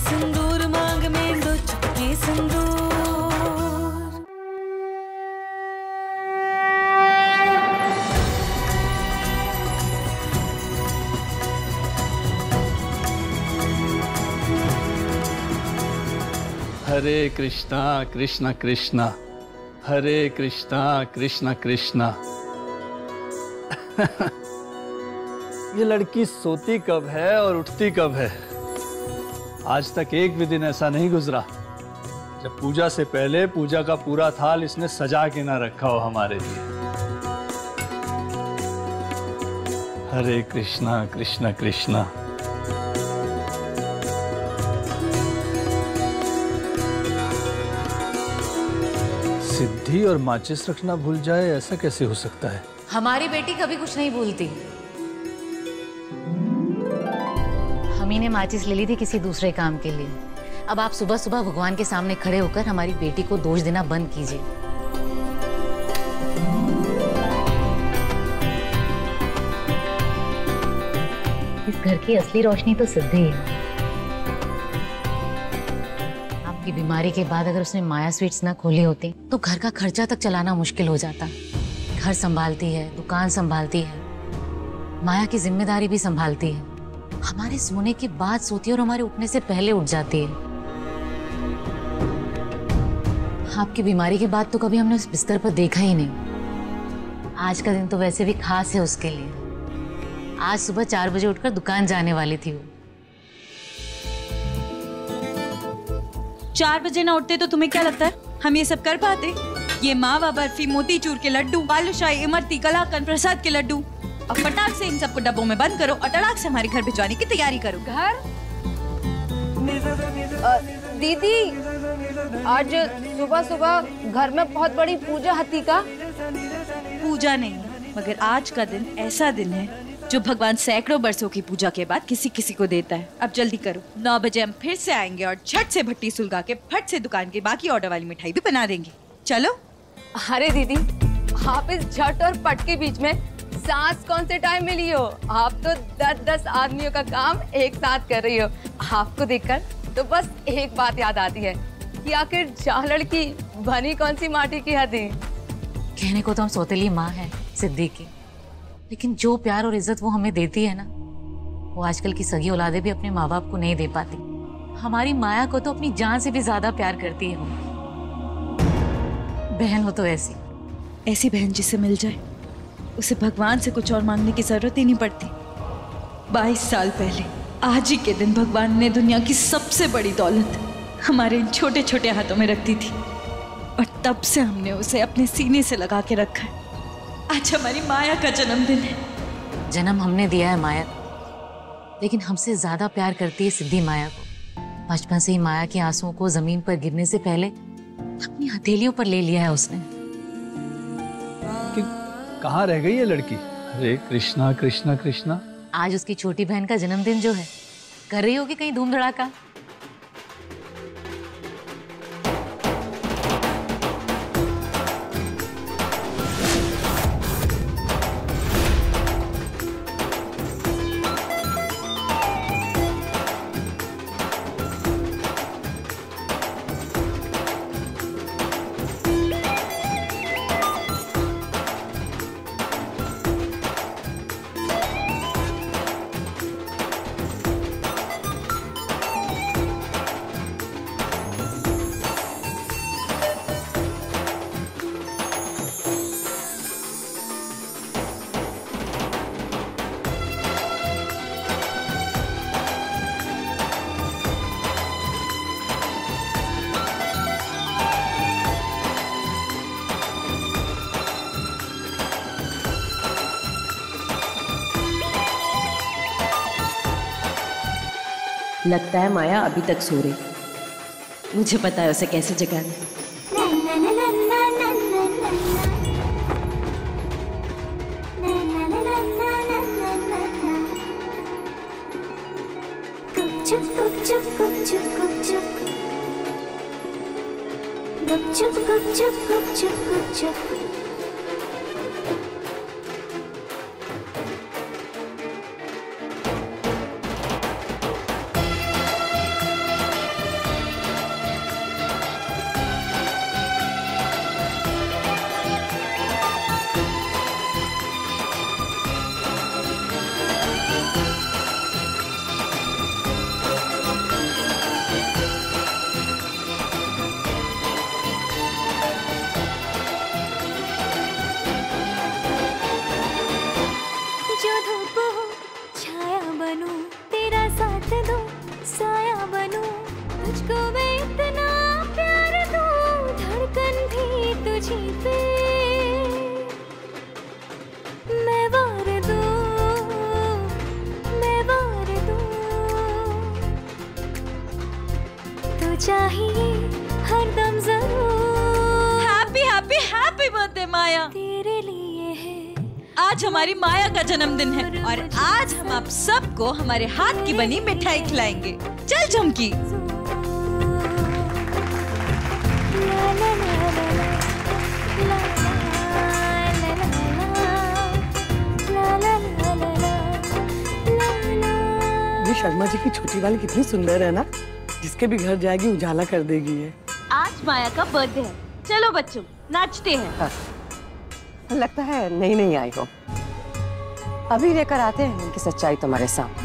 सिंदूर मांग में दो चुटकी सिंदूर। हरे कृष्णा कृष्ण कृष्ण हरे कृष्णा कृष्ण कृष्ण। ये लड़की सोती कब है और उठती कब है? आज तक एक भी दिन ऐसा नहीं गुजरा जब पूजा से पहले पूजा का पूरा थाल इसने सजा के ना रखा हो हमारे लिए। हरे कृष्णा कृष्ण कृष्ण। सिद्धि और माचिस रखना भूल जाए, ऐसा कैसे हो सकता है? हमारी बेटी कभी कुछ नहीं भूलती। हम ही ने माचिस ले ली थी किसी दूसरे काम के लिए। अब आप सुबह सुबह भगवान के सामने खड़े होकर हमारी बेटी को दोष देना बंद कीजिए। इस घर की असली रोशनी तो सिद्धि है। आपकी बीमारी के बाद अगर उसने माया स्वीट्स न खोली होती तो घर का खर्चा तक चलाना मुश्किल हो जाता। घर संभालती है, दुकान संभालती है, माया की जिम्मेदारी भी संभालती है। हमारे सोने के बाद सोती है और हमारे उठने से पहले उठ जाती है। आपकी बीमारी के बाद तो कभी हमने उस बिस्तर पर देखा ही नहीं। आज का दिन तो वैसे भी खास है उसके लिए। आज सुबह 4 बजे उठकर दुकान जाने वाली थी वो। 4 बजे ना उठते तो तुम्हें क्या लगता है हम ये सब कर पाते? ये मावा बर्फी, मोतीचूर के लड्डू, बालूशाही, इमरती, कलाकंद, प्रसाद के लड्डू, अब फटाक से इन सबको डब्बों में बंद करो और तड़ाक से हमारे घर भिजवाने की तैयारी करो। घर? दीदी, आज सुबह सुबह घर में बहुत बड़ी पूजा हती का? पूजा नहीं, मगर आज का दिन ऐसा दिन है जो भगवान सैकड़ों बरसों की पूजा के बाद किसी किसी को देता है। अब जल्दी करो, 9 बजे हम फिर से आएंगे और झट से भट्टी सुलगा के फट से दुकान की बाकी ऑर्डर वाली मिठाई भी बना देंगे। चलो। अरे दीदी, आप इस झट और पट के बीच में सांस कौन से टाइम में लिए हो? आप तो 10-10 आदमियों का काम एक साथ कर रही हो। आपको देखकर तो बस एक बात याद आती है कि आखिर जहाँ लड़की बनी कौन सी माटी की हदी। कहने को तो हम सौतेली माँ है सिद्धि की, लेकिन जो प्यार और इज्जत वो हमें देती है ना, वो आजकल की सगी औलादें भी अपने माँ बाप को नहीं दे पाती। हमारी माया को तो अपनी जान से भी ज्यादा प्यार करती है वो। बहन हो तो ऐसी बहन जिसे मिल जाए उसे भगवान से कुछ और मांगने की जरूरत ही नहीं पड़ती। 22 साल पहले आज ही के दिन भगवान ने दुनिया की सबसे बड़ी दौलत हमारे इन छोटे छोटे हाथों में रख दी थी और तब से हमने उसे अपने सीने से लगा के रखा है। आज हमारी माया का जन्मदिन है। जन्म हमने दिया है माया को, लेकिन हमसे ज्यादा प्यार करती है सिद्धि माया को। बचपन से ही माया के आंसुओं को जमीन पर गिरने से पहले अपनी हथेलियों पर ले लिया है उसने। कहाँ रह गई ये लड़की? हरे कृष्णा कृष्णा कृष्णा। आज उसकी छोटी बहन का जन्मदिन जो है, कर रही होगी कहीं धूम धड़ाका। लगता है माया अभी तक सो रही। मुझे पता है उसे कैसे जगाना है। बनूं, तुझको मैं इतना प्यार दूं, धड़कन भी तुझी पे मैं वार दूं, मैं वार दूं। तू चाहिए हरदम जरूर। Happy happy happy birthday Maya. तेरे लिए है आज हमारी माया का जन्मदिन है और आज हम आप सबको हमारे हाथ की बनी मिठाई खिलाएंगे। चल झुमकी। ये शर्मा जी की छोटी वाली कितनी सुंदर है ना, जिसके भी घर जाएगी उजाला कर देगी ये। आज माया का बर्थडे है, चलो बच्चों नाचते हैं। हाँ। लगता है नहीं आई हो। अभी लेकर आते हैं इनकी सच्चाई तुम्हारे सामने।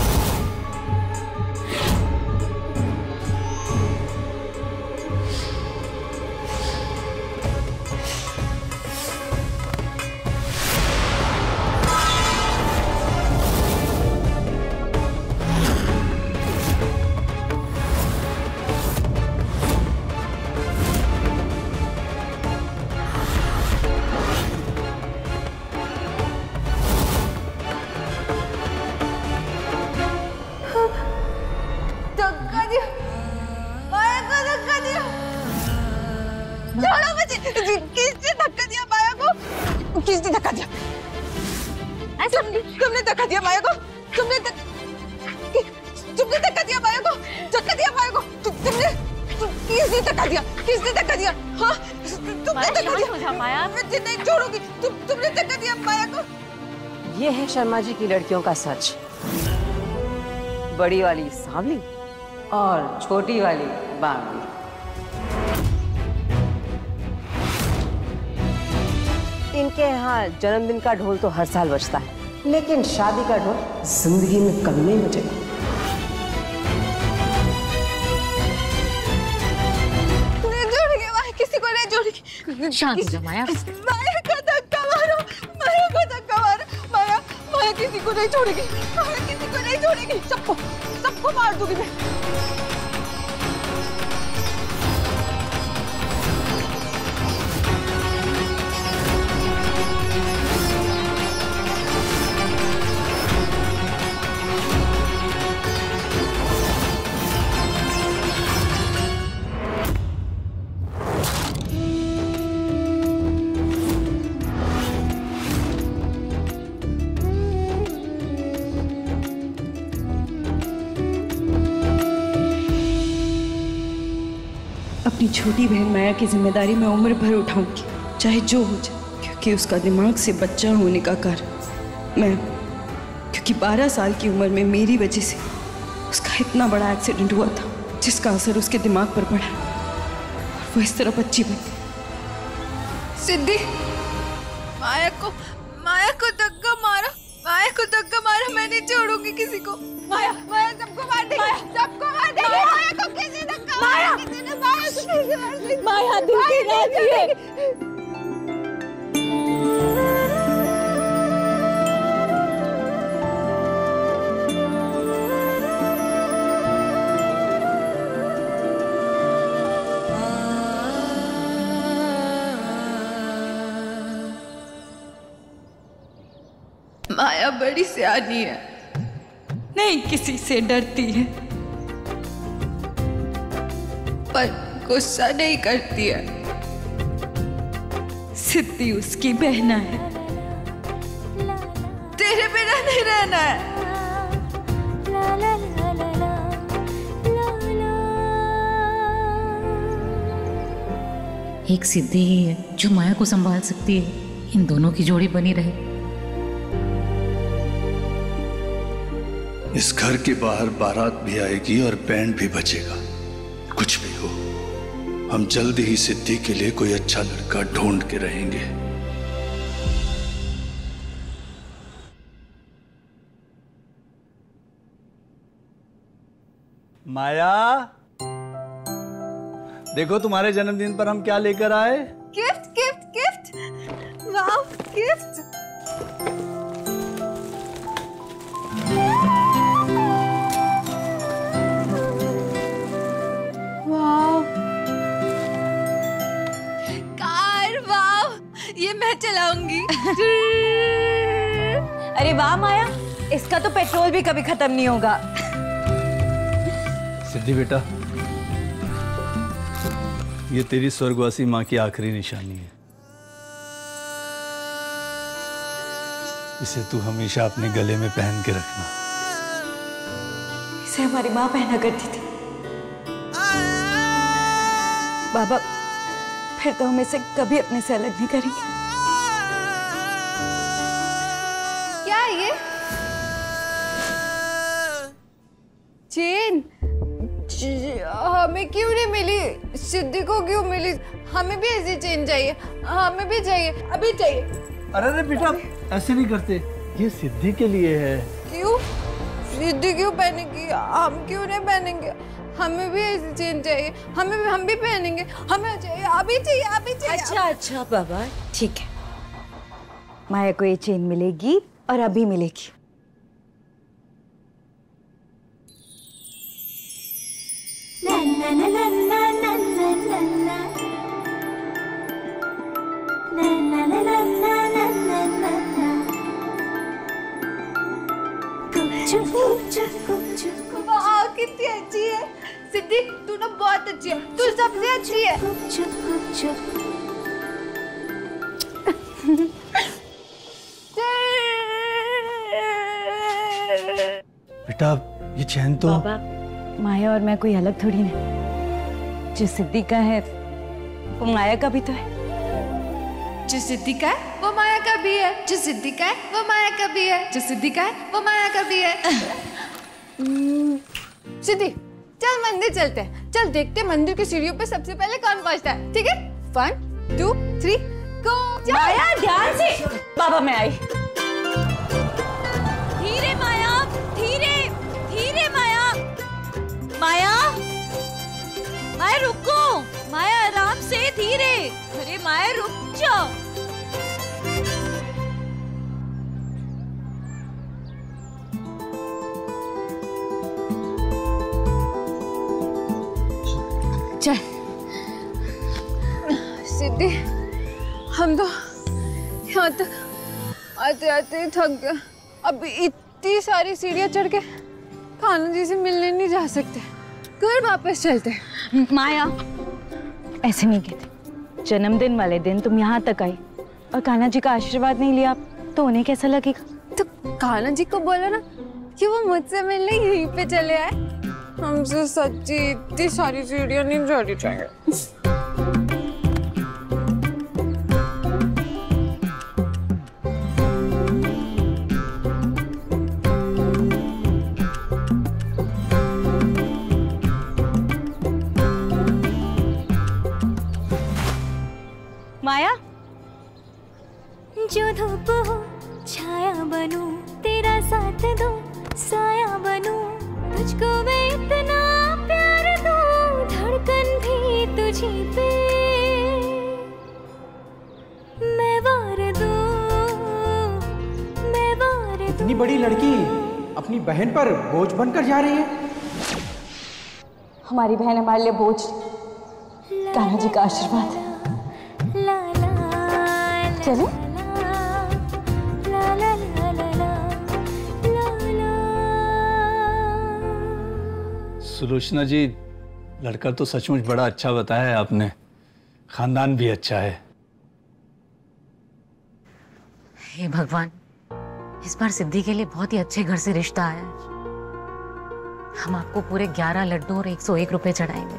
धक्का दिया, माया को धक्का दिया। छोड़ो मुझे। किसने धक्का दिया माया को? किसने धक्का दिया? तुमने धक्का दिया माया को? तुमने धक्का दिया माया को? धक्का दिया माया को? तुमने किसने धक्का दिया? किसने धक्का दिया? हाँ, तुमने धक्का दिया। माया मैं नहीं छोड़ूंगी। तुमने धक्का दिया माया को। ये है शर्मा जी की लड़कियों का सच। बड़ी वाली सांवली और छोटी वाली बावली। इनके यहाँ जन्मदिन का ढोल तो हर साल बजता है, लेकिन शादी का ढोल जिंदगी में कभी नहीं बजेगा। नहीं जोड़ेंगे माया, किसी को नहीं जोड़ेंगे। शांत हो जा माया। माया को धक्का मारो, माया को धक्का मारो। माया किसी को नहीं छोड़ेगी, माया किसी को नहीं छोड़ेगी। सबको मार दूंगी मैं। अपनी छोटी बहन माया की जिम्मेदारी मैं उम्र भर उठाऊंगी, चाहे जो हो जाए, क्योंकि उसका दिमाग से बच्चा होने का कारण मैं, क्योंकि 12 साल की उम्र में मेरी वजह से उसका इतना बड़ा एक्सीडेंट हुआ था, जिसका असर उसके दिमाग पर पड़ा। वो इस तरह बच्ची बन गई। सिद्धि, माया को धक्का मारा, माया को धक्का मारा। मैं नहीं छोड़ूंगी किसी को। माया सबको मार देगी, सबको मार देगी। माया को किसी धक्का मारा, किसी ने माया को किसी मार देगी। माया दिल की राजी है। माया बड़ी सियानी है, नहीं किसी से डरती है, पर गुस्सा नहीं करती है। सिद्धि उसकी बहना है। तेरे बिना नहीं रहना है। एक सिद्धि ही है जो माया को संभाल सकती है। इन दोनों की जोड़ी बनी रहे। इस घर के बाहर बारात भी आएगी और बैंड भी बजेगा। कुछ भी हो, हम जल्द ही सिद्धि के लिए कोई अच्छा लड़का ढूंढ के रहेंगे। माया, देखो तुम्हारे जन्मदिन पर हम क्या लेकर आए। गिफ्ट गिफ्ट गिफ्ट, वाह गिफ्ट। मैं चलाऊंगी। अरे वाह माया, इसका तो पेट्रोल भी कभी खत्म नहीं होगा। सिद्धि बेटा, ये तेरी स्वर्गवासी माँ की आखिरी निशानी है। इसे तू हमेशा अपने गले में पहन के रखना। इसे हमारी माँ पहना करती थी। बाबा, फिर तो हम इसे कभी अपने से अलग नहीं करेंगे। क्या ये चेन हमें क्यों नहीं मिली? सिद्धि को क्यों मिली? हमें भी ऐसी चेन चाहिए, हमें भी चाहिए, अभी चाहिए। अरे बेटा, ऐसे नहीं करते, ये सिद्धि के लिए है। क्यों? सिद्धि क्यों पहनेगी? हम क्यों नहीं पहनेंगे? हमें भी ऐसी चेन चाहिए, हम भी पहनेंगे, हमें चाहिए, अभी चाहिए, अभी चाहिए। अच्छा बाबा, ठीक है। माया को ये चेन मिलेगी और अभी मिलेगी। वाह, कितनी अच्छी है सिद्धि, तू ना बहुत अच्छी है, तू सबसे अच्छी है। बेटा, ये चैन तो बाबा, माया और मैं कोई अलग थोड़ी नहीं। जो सिद्धि का है वो माया का भी तो है। जो सिद्धि का है वो माया का भी है, जो सिद्धि का है वो माया का भी है, जो सिद्धि का है वो माया का भी है। सिद्धि, चल मंदिर चलते हैं। चल देखते हैं मंदिर की सीढ़ियों पे सबसे पहले कौन पहुंचता है। ठीक है, 1 2 3 गो। माया, ध्यान से। बाबा, मैं आई। धीरे माया, धीरे धीरे माया। माया, माया रुको। माया आराम से, धीरे। अरे माया रुक जाओ। चल सिद्धि, हम तो यहाँ तक आते आते थक गए। अब इतनी सारी सीढ़ियाँ चढ़ के कान्हा जी से मिलने नहीं जा सकते। घर वापस चलते हैं। माया, ऐसे नहीं कहते। जन्मदिन वाले दिन तुम यहाँ तक आई और कान्हा जी का आशीर्वाद नहीं लिया तो उन्हें कैसा लगेगा? तो कान्हा जी को बोला ना कि वो मुझसे मिलने यहीं पे चले आए। हमसे सच्ची इतनी सारी सीढ़ियाँ नहीं चढ़ी चाहिए। माया, जो धूप हो छाया बनूं, तेरा साथ दो साया बनूं, तुझको मैं इतना प्यार दूं, धड़कन भी तुझी पे मैं वार दूं, मैं वार दूं। इतनी बड़ी लड़की अपनी बहन पर बोझ बनकर जा रही है। हमारी बहन हमारे लिए बोझ, कान्हा जी का आशीर्वाद। चलो। सुलोचना जी, लड़का तो सचमुच बड़ा अच्छा बताया है आपने। खानदान भी अच्छा है। हे भगवान, इस बार सिद्धि के लिए बहुत ही अच्छे घर से रिश्ता आया है। हम आपको पूरे 11 लड्डू और 101 रुपए चढ़ाएंगे।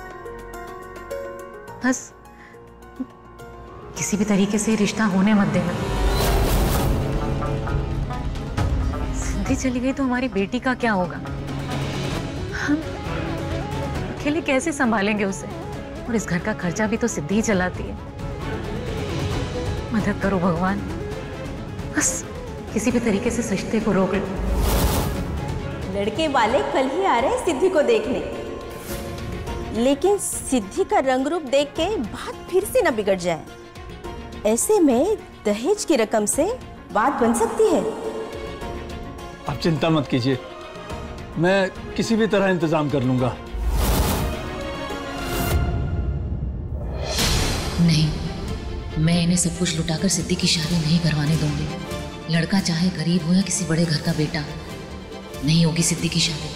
बस किसी भी तरीके से रिश्ता होने मत देना। सिद्धि चली गई तो हमारी बेटी का क्या होगा? हम अकेले कैसे संभालेंगे उसे? और इस घर का खर्चा भी तो सिद्धि ही चलाती है। मदद करो भगवान, बस किसी भी तरीके से रिश्ते को रोक लो। लड़के वाले कल ही आ रहे हैं सिद्धि को देखने, लेकिन सिद्धि का रंग रूप देख के बात फिर से न बिगड़ जाए। ऐसे में दहेज की रकम से बात बन सकती है। आप चिंता मत कीजिए, मैं किसी भी तरह इंतजाम कर लूंगा। नहीं, मैं इन्हें सब कुछ लुटाकर सिद्धि की शादी नहीं करवाने दूंगी। लड़का चाहे गरीब हो या किसी बड़े घर का बेटा, नहीं होगी सिद्धि की शादी।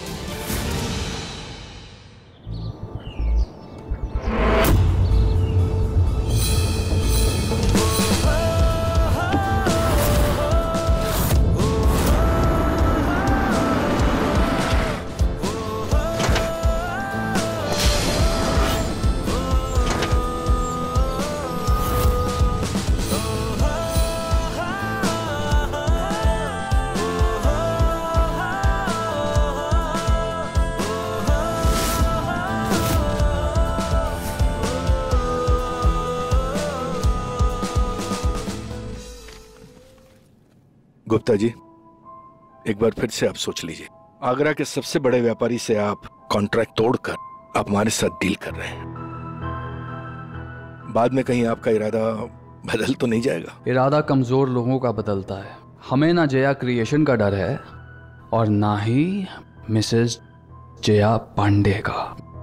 गुप्ता जी, एक बार फिर से आप सोच लीजिए। आगरा के सबसे बड़े व्यापारी से आप कॉन्ट्रैक्ट तोड़कर आप हमारे साथ डील कर रहे हैं। बाद में कहीं आपका इरादा बदल तो नहीं जाएगा? इरादा कमजोर लोगों का बदलता है। हमें ना जया क्रिएशन का डर है और ना ही मिसेस जया पांडे का।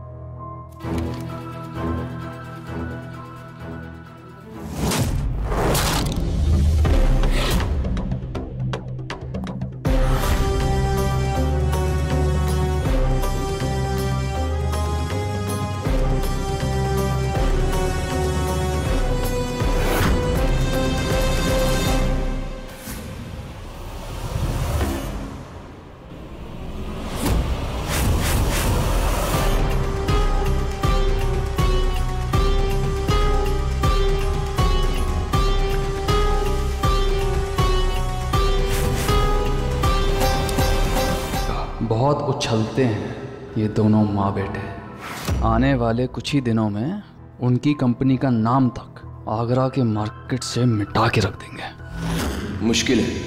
बहुत उछलते हैं ये दोनों माँ बेटे। आने वाले कुछ ही दिनों में उनकी कंपनी का नाम तक आगरा के मार्केट से मिटा के रख देंगे। मुश्किल है।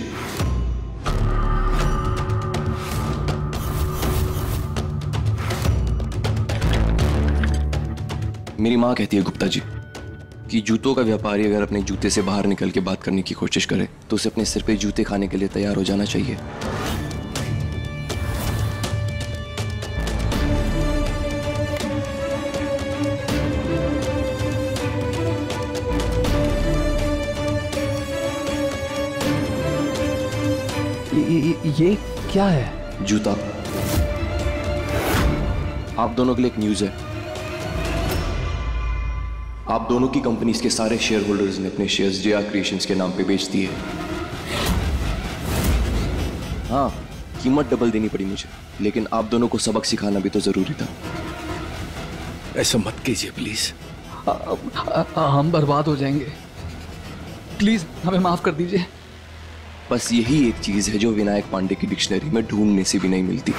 मेरी माँ कहती है गुप्ता जी कि जूतों का व्यापारी अगर अपने जूते से बाहर निकल के बात करने की कोशिश करे तो उसे अपने सिर पे जूते खाने के लिए तैयार हो जाना चाहिए। ये क्या है? जूता। आप दोनों के लिए एक न्यूज़ है। आप दोनों की कंपनीज के सारे शेयर होल्डर्स ने अपने शेयर्स जया क्रिएशंस के नाम पे बेच दिए। हाँ, कीमत डबल देनी पड़ी मुझे, लेकिन आप दोनों को सबक सिखाना भी तो जरूरी था। ऐसा मत कीजिए प्लीज। हम बर्बाद हो जाएंगे। प्लीज हमें माफ कर दीजिए। बस यही एक चीज है जो विनायक पांडे की डिक्शनरी में ढूंढने से भी नहीं मिलती।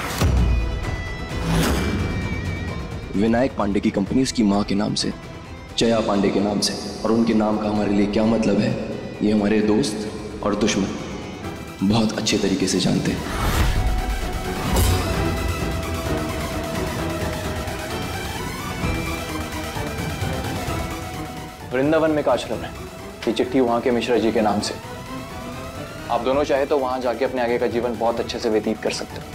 विनायक पांडे की कंपनी उसकी मां के नाम से, जया पांडे के नाम से, और उनके नाम का हमारे लिए क्या मतलब है ये हमारे दोस्त और दुश्मन बहुत अच्छे तरीके से जानते हैं। वृंदावन में एक आश्रम है, ये चिट्ठी वहां के मिश्रा जी के नाम से। आप दोनों चाहे तो वहां जाके अपने आगे का जीवन बहुत अच्छे से व्यतीत कर सकते हो।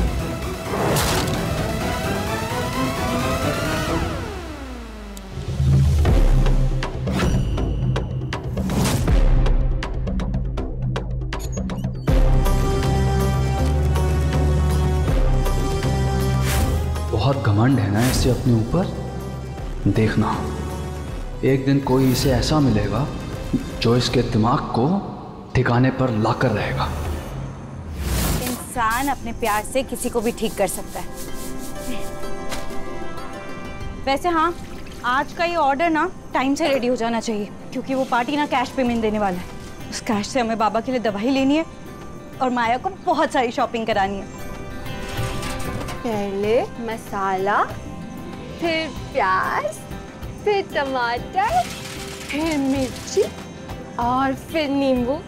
बहुत घमंड है ना इसे अपने ऊपर। देखना, एक दिन कोई इसे ऐसा मिलेगा जो इसके दिमाग को ठिकाने पर लाकर रहेगा। इंसान अपने प्यार से किसी को भी ठीक कर सकता है। वैसे हाँ, आज का ये ऑर्डर ना टाइम से रेडी हो जाना चाहिए, क्योंकि वो पार्टी ना कैश पेमेंट देने वाला है। उस कैश से हमें बाबा के लिए दवाई लेनी है और माया को बहुत सारी शॉपिंग करानी है। पहले मसाला, फिर प्याज, फिर टमाटर, फिर मिर्ची और फिर नींबू।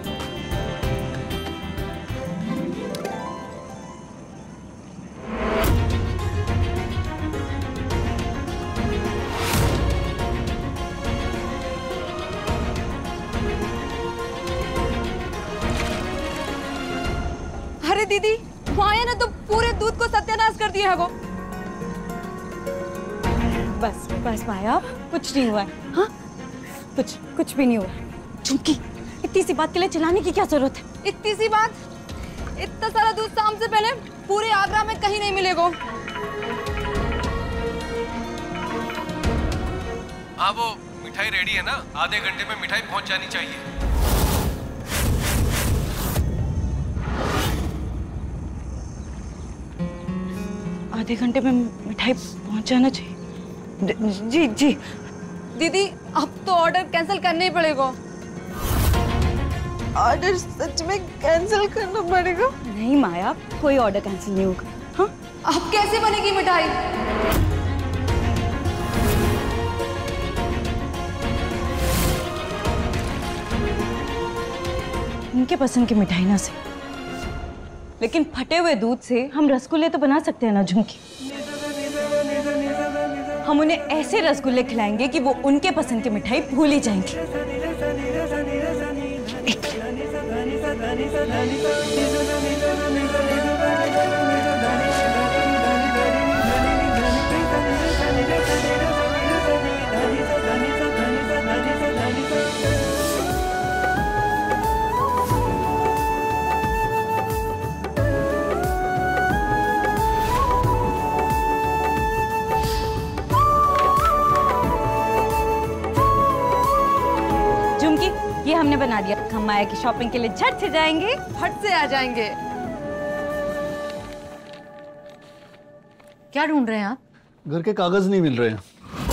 अरे दीदी, माया ने तो पूरे दूध को सत्यानाश कर दिया है। वो बस बस माया, कुछ नहीं हुआ है। हाँ, कुछ भी नहीं हुआ। झुमकी, इतनी सी बात के लिए चिल्लाने की क्या जरूरत है? इतनी सी बात? इतना सारा दूध शाम से पहले पूरे आगरा में कहीं नहीं मिलेगा। हाँ, वो मिठाई रेडी है ना? आधे घंटे में मिठाई पहुंच जानी चाहिए। आधे घंटे में मिठाई पहुंच जाना चाहिए। जी जी दीदी, अब तो ऑर्डर कैंसिल करना ही पड़ेगा। ऑर्डर सच में कैंसिल करना पड़ेगा? नहीं माया, कोई ऑर्डर कैंसिल नहीं होगा। हाँ, अब कैसे बनेगी मिठाई? इनके पसंद की मिठाई ना से, लेकिन फटे हुए दूध से हम रसगुल्ले तो बना सकते हैं ना झुमकी। हम उन्हें ऐसे रसगुल्ले खिलाएंगे कि वो उनके पसंद की मिठाई भूल ही जाएंगे। ये हमने बना दिया। हम माया की शॉपिंग के लिए झट से जाएंगे, फट से आ जाएंगे। क्या ढूंढ रहे हैं आप? घर के कागज नहीं मिल रहे हैं।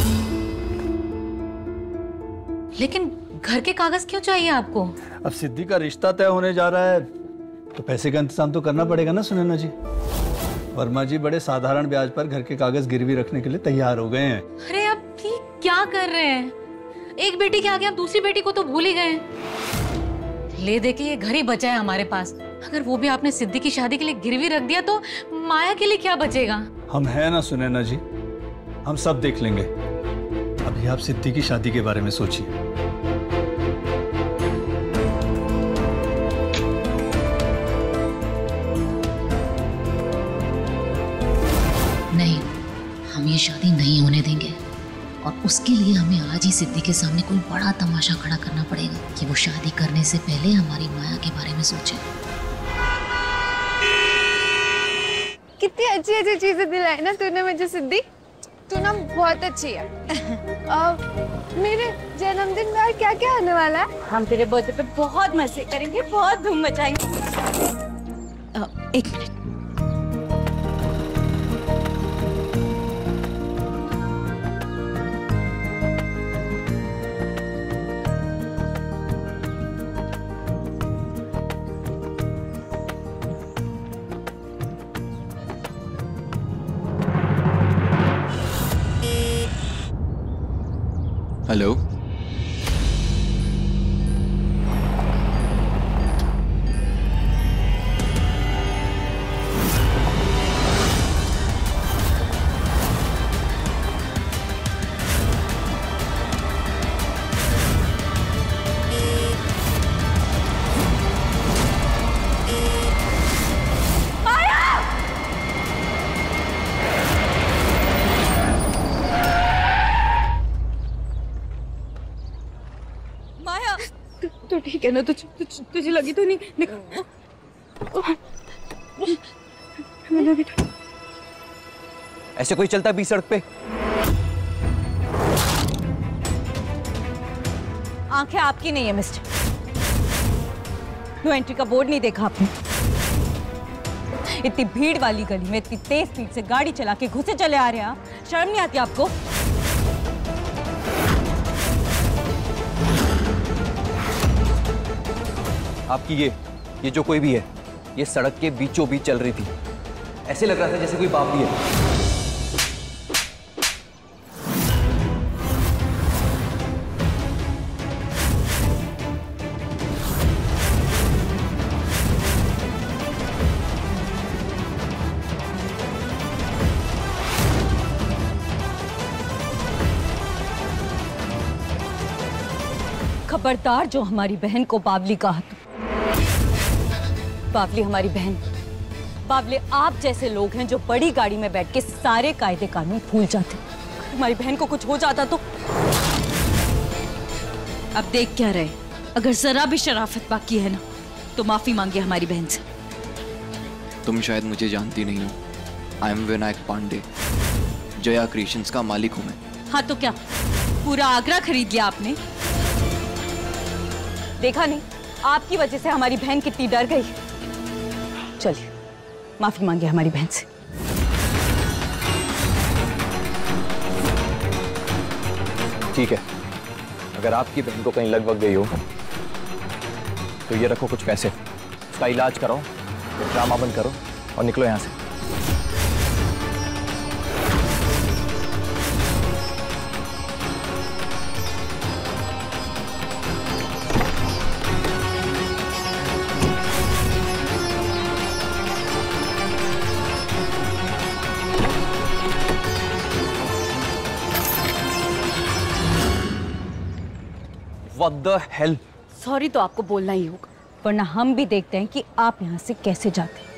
लेकिन घर के कागज क्यों चाहिए आपको? अब सिद्धि का रिश्ता तय होने जा रहा है तो पैसे का इंतजाम तो करना पड़ेगा ना सुनैना जी। वर्मा जी बड़े साधारण ब्याज पर घर के कागज गिरवी रखने के लिए तैयार हो गए हैं। अरे आप क्या कर रहे हैं? एक बेटी के आगे आप दूसरी बेटी को तो भूल ही गए। ले दे के ये घर ही बचा है हमारे पास। अगर वो भी आपने सिद्धि की शादी के लिए गिरवी रख दिया तो माया के लिए क्या बचेगा? हम हैं ना सुनैना जी, हम सब देख लेंगे। अभी आप सिद्धि की शादी के बारे में सोचिए। नहीं, हम ये शादी नहीं होने देंगे और उसके लिए हमें आज ही सिद्धि के सामने कोई बड़ा तमाशा खड़ा करना पड़ेगा कि वो शादी करने से पहले हमारी माया के बारे में सोचे। कितनी अच्छी अच्छी चीजें दिलाई ना तूने मुझे सिद्धि। तू ना बहुत अच्छी है। मेरे जन्मदिन में और क्या क्या होने वाला है? हम तेरे बर्थडे पे बहुत मजे करेंगे, बहुत धूम मचाएंगे। एक मिनट, हेलो, तो ठीक है ना? तुझे लगी तो नहीं? ऐसे कोई चलता बीच सड़क पे? आंखें आपकी नहीं है मिस्टर। नो एंट्री का बोर्ड नहीं देखा आपने? इतनी भीड़ वाली गली में इतनी तेज स्पीड से गाड़ी चला के घुसे चले आ रहे हैं आप। शर्म नहीं आती आपको? आपकी ये जो कोई भी है, ये सड़क के बीचों बीच चल रही थी। ऐसे लग रहा था जैसे कोई बावली है। खबरदार जो हमारी बहन को बावली कहा तो। बावली हमारी बहन, बावले आप जैसे लोग हैं जो बड़ी गाड़ी में बैठ के सारे कायदे कानून भूल जाते। हमारी बहन को कुछ हो जाता तो अब देख क्या रहे, अगर जरा भी शराफत बाकी है ना तो माफी मांगे हमारी बहन से। तुम शायद मुझे जानती नहीं हो। I am Vinayak Pandey, Jaya creations का मालिक हूं मैं। हाँ तो क्या पूरा आगरा खरीद लिया आपने? देखा नहीं आपकी वजह से हमारी बहन कितनी डर गई। चलिए माफी मांगे हमारी बहन से। ठीक है, अगर आपकी बहन को कहीं लग गई हो तो ये रखो कुछ पैसे, उसका इलाज कराओ, ड्रामा बंद करो और निकलो यहाँ से। What the hell? सॉरी तो आपको बोलना ही होगा, वरना हम भी देखते हैं कि आप यहाँ से कैसे जाते हैं।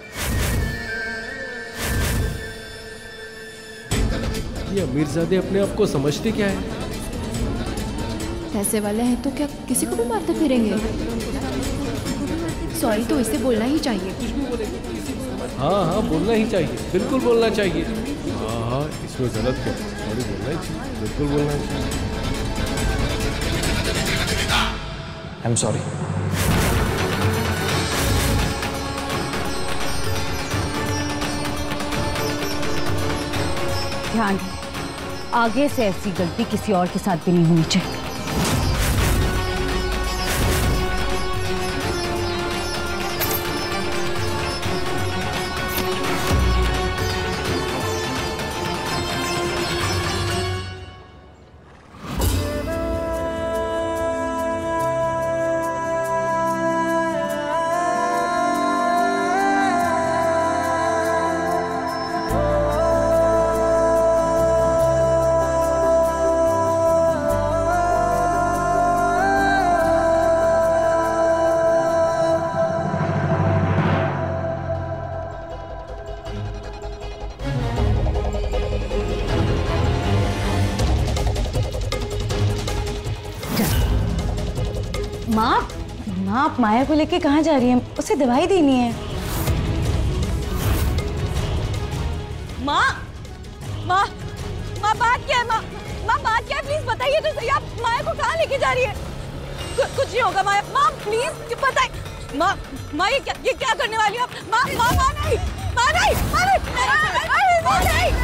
ये अमीरजादे अपने आप को समझते क्या है? पैसे वाले हैं तो क्या किसी को भी मारते फिरेंगे? सॉरी तो इसे बोलना ही चाहिए। हाँ हाँ बोलना ही चाहिए, बिल्कुल बोलना चाहिए। हाँ हाँ इसमें गलत क्या, सॉरी बोलना ही चाहिए, बिल्कुल बोलना चाहिए। I am sorry. ध्यान रहे, आगे से ऐसी गलती किसी और के साथ भी नहीं होनी चाहिए। माँ आप माया को लेके कहाँ जा रही हैं? उसे दवाई देनी है। माँ माँ माँ बात क्या है? माँ माँ बात क्या है? प्लीज बताइए तो सही, आप माया को कहाँ लेके जा रही है? कुछ नहीं होगा माया। माँ प्लीज बताइए। माँ माँ ये क्या करने वाली है आप? माँ माँ माँ नहीं, माँ नहीं, माँ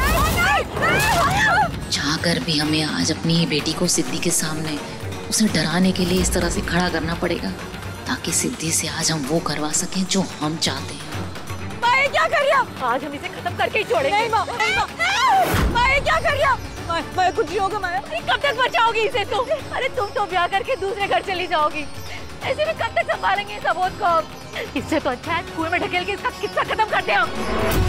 नहीं। चाहकर भी हमें आज अपनी ही बेटी को सिद्धि के सामने उसे डराने के लिए इस तरह से खड़ा करना पड़ेगा, ताकि सिद्धि से आज हम वो करवा सकें जो हम चाहते हैं। माँ ये क्या कर रही है? आज हम इसे खत्म करके ही छोड़ेंगे। नहीं माँ, नहीं माँ, माँ ये क्या कर रही है? माँ कुछ नहीं होगा माया। कब तक बचाओगी इसे तुम? अरे तुम तो ब्याह करके दूसरे घर चली जाओगी, ऐसे में कब तक संभालेंगे इस अबोध को? इससे तो अच्छा है कुएं में ढकेल के इसका किस्सा खत्म करते हैं हम।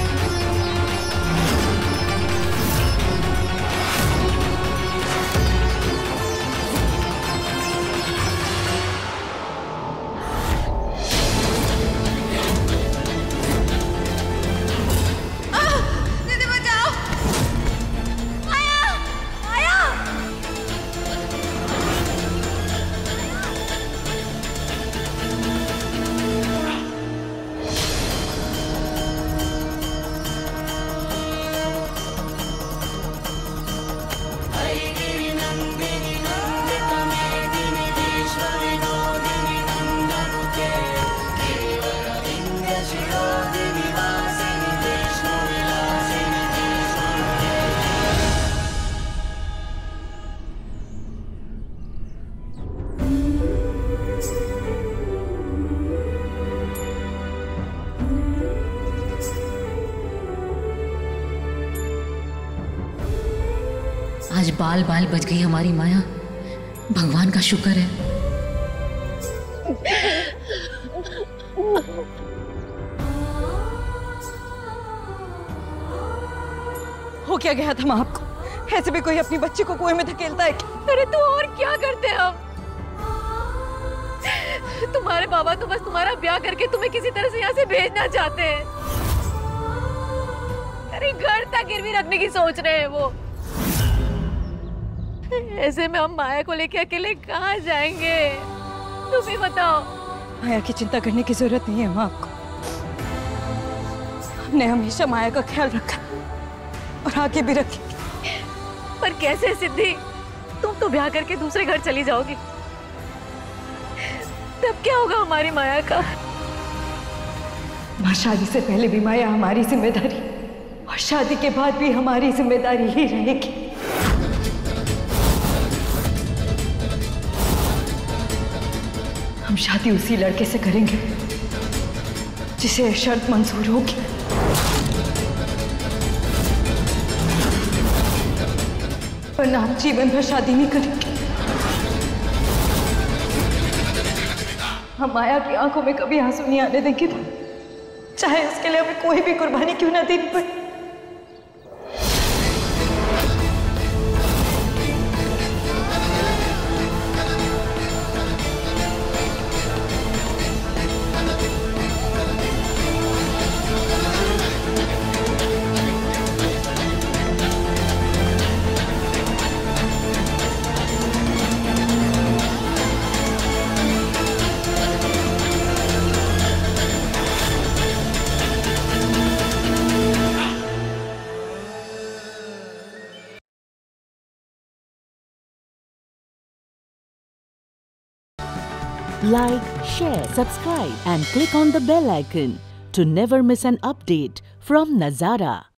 आज बाल बाल बच गई हमारी माया, भगवान का शुक्र है। हो क्या गया था माँ आपको? ऐसे भी कोई अपनी बच्ची को कुएं में धकेलता है क्या? अरे तो और क्या करते हम? तुम्हारे बाबा तो बस तुम्हारा ब्याह करके तुम्हें किसी तरह से यहाँ से भेजना चाहते हैं। अरे घर तक गिरवी रखने की सोच रहे हैं वो। ऐसे में हम माया को लेके अकेले कहाँ जाएंगे? तुम ही बताओ। माया की चिंता करने की जरूरत नहीं है माँ आपको। हमने हमेशा माया का ख्याल रखा और आगे भी रखेंगे। पर कैसे सिद्धि? तुम तो ब्याह करके दूसरे घर चली जाओगी, तब क्या होगा हमारी माया का? माँ, शादी से पहले भी माया हमारी जिम्मेदारी और शादी के बाद भी हमारी जिम्मेदारी ही रहेगी। हम शादी उसी लड़के से करेंगे जिसे शर्त मंजूर होगी। वरना हम जीवन भर शादी नहीं करेंगे। हम माया की आंखों में कभी आंसू नहीं आने देंगे, चाहे उसके लिए हमें कोई भी कुर्बानी क्यों ना देनी पड़े। Like, share, subscribe and click on the bell icon to never miss an update from Nazara.